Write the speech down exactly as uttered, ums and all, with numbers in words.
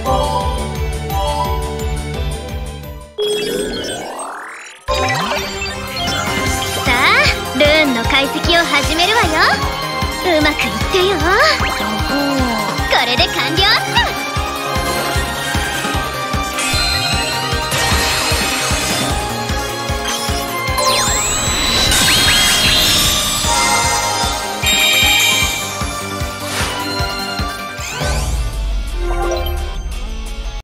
さあルーンの解析を始めるわよ。うまくいってよ。これで完了っと。